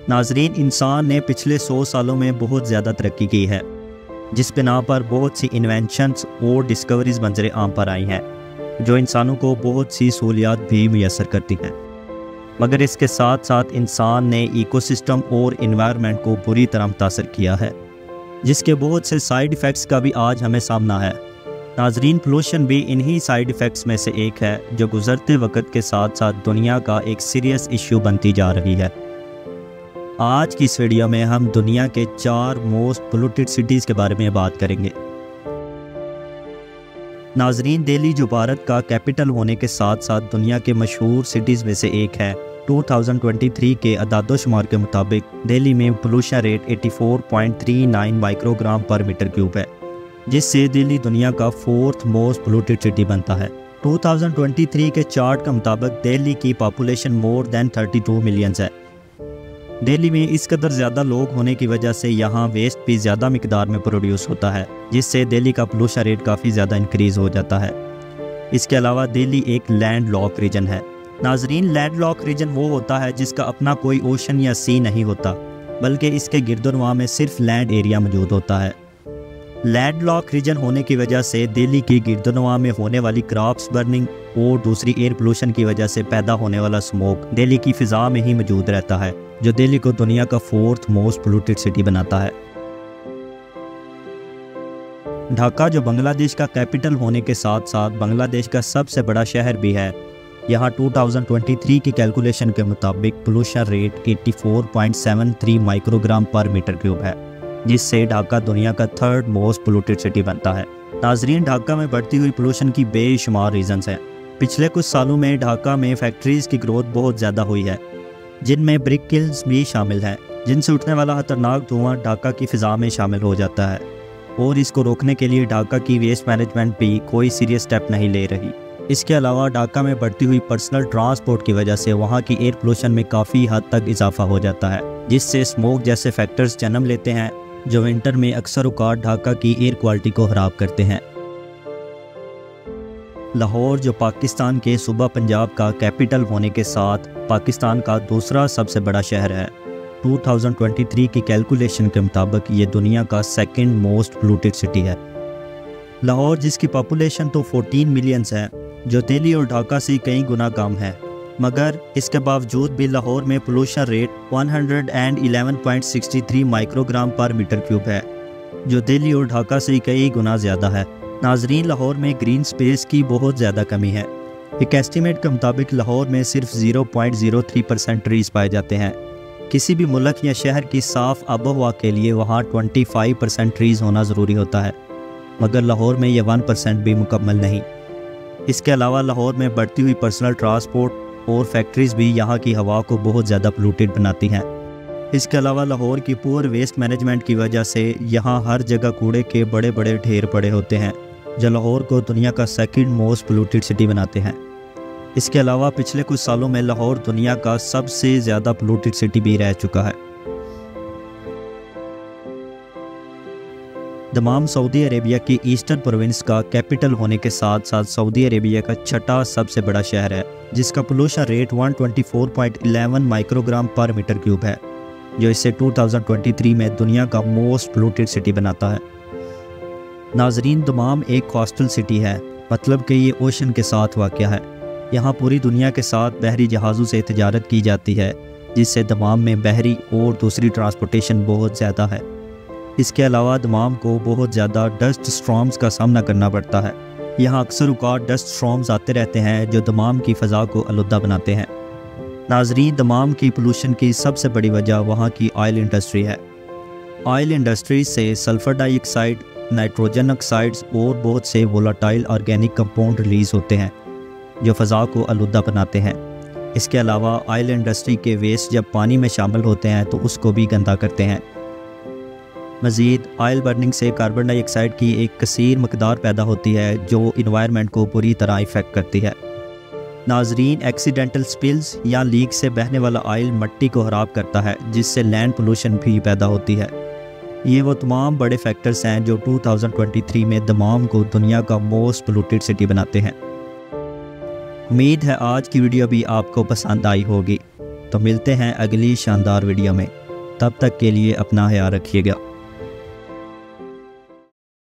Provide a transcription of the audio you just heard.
नाजरीन, इंसान ने पिछले 100 सालों में बहुत ज़्यादा तरक्की की है, जिस बिना पर बहुत सी इन्वेंशंस और डिस्कवरीज मंजर आम पर आई हैं, जो इंसानों को बहुत सी सहूलियात भी मुयसर करती हैं। मगर इसके साथ साथ इंसान ने इकोसिस्टम और इन्वायरमेंट को बुरी तरह मुतासर किया है, जिसके बहुत से साइड इफ़ेक्ट्स का भी आज हमें सामना है। नाजरीन, पोल्यूशन भी इन्हीं साइड इफ़ेक्ट्स में से एक है, जो गुज़रते वक्त के साथ साथ दुनिया का एक सीरियस इश्यू बनती जा रही है। आज की इस वीडियो में हम दुनिया के 4 मोस्ट पोल्यूटेड सिटीज़ के बारे में बात करेंगे। नाजरीन, दिल्ली जो भारत का कैपिटल होने के साथ साथ दुनिया के मशहूर सिटीज़ में से एक है, 2023 के अदादोशुमार के मुताबिक दिल्ली में pollution rate 84.39 microgram per metre cube है, जिससे दिल्ली दुनिया का 4th मोस्ट पोल्यूटेड सिटी बनता है। 2023 के चार्ट के मुताबिक दिल्ली की पॉपुलेशन मोर देन 32 मिलियन है। दिल्ली में इस कदर ज़्यादा लोग होने की वजह से यहाँ वेस्ट भी ज़्यादा मिकदार में प्रोड्यूस होता है, जिससे दिल्ली का पोल्यूशन रेट काफ़ी ज़्यादा इंक्रीज़ हो जाता है। इसके अलावा दिल्ली एक लैंड लॉक रीजन है। नाजरीन, लैंड लॉक रीजन वो होता है जिसका अपना कोई ओशन या सी नहीं होता, बल्कि इसके गिरदोनवा में सिर्फ लैंड एरिया मौजूद होता है। लैंड लॉक रीजन होने की वजह से दिल्ली की गिरदोनवा में होने वाली क्रॉप्स बर्निंग और दूसरी एयर पोल्यूशन की वजह से पैदा होने वाला स्मोक दिल्ली की फ़िज़ा में ही मौजूद रहता है, जो दिल्ली को दुनिया का 4th मोस्ट पोल्यूटेड सिटी बनाता है। ढाका जो बांग्लादेश का कैपिटल होने के साथ साथ बांग्लादेश का सबसे बड़ा शहर भी है, यहाँ 2023 की कैलकुलेशन के मुताबिक pollution rate 84.73 microgram per metre cube है, जिससे ढाका दुनिया का 3rd मोस्ट पोल्यूटेड सिटी बनता है। नाजरीन, ढाका में बढ़ती हुई पोल्यूशन की बेशुमार रीजंस हैं। पिछले कुछ सालों में ढाका में फैक्ट्रीज़ की ग्रोथ बहुत ज़्यादा हुई है, जिनमें ब्रिक किल्स भी शामिल हैं, जिनसे उठने वाला खतरनाक धुआं ढाका की फ़िज़ा में शामिल हो जाता है, और इसको रोकने के लिए ढाका की वेस्ट मैनेजमेंट भी कोई सीरियस स्टेप नहीं ले रही। इसके अलावा ढाका में बढ़ती हुई पर्सनल ट्रांसपोर्ट की वजह से वहाँ की एयर पोल्यूशन में काफ़ी हद तक इजाफा हो जाता है, जिससे स्मोक जैसे फैक्टर्स जन्म लेते हैं, जो विंटर में अक्सर औकात ढाका की एयर क्वालिटी को ख़राब करते हैं। लाहौर जो पाकिस्तान के सूबा पंजाब का कैपिटल होने के साथ पाकिस्तान का दूसरा सबसे बड़ा शहर है, 2023 की कैलकुलेशन के मुताबिक ये दुनिया का 2nd मोस्ट पोल्यूटेड सिटी है। लाहौर जिसकी पॉपुलेशन तो 14 मिलियंस है, जो दिल्ली और ढाका से कई गुना कम है, मगर इसके बावजूद भी लाहौर में pollution rate 111.63 microgram per metre cube है, जो दिल्ली और ढाका से कई गुना ज़्यादा है। नाजरीन, लाहौर में ग्रीन स्पेस की बहुत ज़्यादा कमी है। एक एस्टीमेट के मुताबिक लाहौर में सिर्फ 0.03% ट्रीज़ पाए जाते हैं। किसी भी मुल्क या शहर की साफ़ आबोहवा के लिए वहाँ 25% ट्रीज़ होना ज़रूरी होता है, मगर लाहौर में यह 1% भी मुकम्मल नहीं। इसके अलावा लाहौर में बढ़ती हुई पर्सनल ट्रांसपोर्ट और फैक्ट्रीज़ भी यहाँ की हवा को बहुत ज़्यादा पोल्यूटेड बनाती हैं। इसके अलावा लाहौर की पुअर वेस्ट मैनेजमेंट की वजह से यहाँ हर जगह कूड़े के बड़े बड़े ढेर पड़े होते हैं, जो लाहौर को दुनिया का 2nd मोस्ट पोल्यूटेड सिटी बनाते हैं। इसके अलावा पिछले कुछ सालों में लाहौर दुनिया का सबसे ज़्यादा पोल्यूटेड सिटी भी रह चुका है। दमाम सऊदी अरेबिया की ईस्टर्न प्रोविंस का कैपिटल होने के साथ साथ सऊदी अरेबिया का 6ठा सबसे बड़ा शहर है, जिसका pollution rate 124.11 microgram per metre cube है, जो इसे 2023 में दुनिया का मोस्ट पोल्यूटेड सिटी बनाता है। नाजरीन, दमाम एक कोस्टल सिटी है, मतलब कि ये ओशन के साथ वाक़या है। यहाँ पूरी दुनिया के साथ बहरी जहाज़ों से तिजारत की जाती है, जिससे दमाम में बहरी और दूसरी ट्रांसपोर्टेशन बहुत ज़्यादा है। इसके अलावा दमाम को बहुत ज़्यादा डस्ट स्टॉर्म्स का सामना करना पड़ता है। यहाँ अक्सर औकात डस्ट स्टॉर्म्स आते रहते हैं, जो दमाम की फ़ज़ा को आलूदा बनाते हैं। नाजरीन, दमाम की पोल्यूशन की सबसे बड़ी वजह वहाँ की ऑयल इंडस्ट्री है। ऑयल इंडस्ट्री से सल्फ़र डाइऑक्साइड, नाइट्रोजन ऑक्साइड्स और बहुत से वोलाटाइल ऑर्गेनिक कंपाउंड रिलीज़ होते हैं, जो फ़ज़ा को आलूदा बनाते हैं। इसके अलावा ऑयल इंडस्ट्री के वेस्ट जब पानी में शामिल होते हैं तो उसको भी गंदा करते हैं। मज़ीद ऑयल बर्निंग से कार्बन डाइऑक्साइड की एक कसीर मकदार पैदा होती है, जो इन्वायरमेंट को बुरी तरह इफ़ेक्ट करती है। नाजरीन, एक्सीडेंटल स्पिल्स या लीक से बहने वाला ऑयल मिट्टी को ख़राब करता है, जिससे लैंड पोल्यूशन भी पैदा होती है। ये वो तमाम बड़े फैक्टर्स हैं जो 2023 में दमाम को दुनिया का मोस्ट पोल्यूटेड सिटी बनाते हैं। उम्मीद है आज की वीडियो भी आपको पसंद आई होगी। तो मिलते हैं अगली शानदार वीडियो में, तब तक के लिए अपना ख्याल रखिएगा।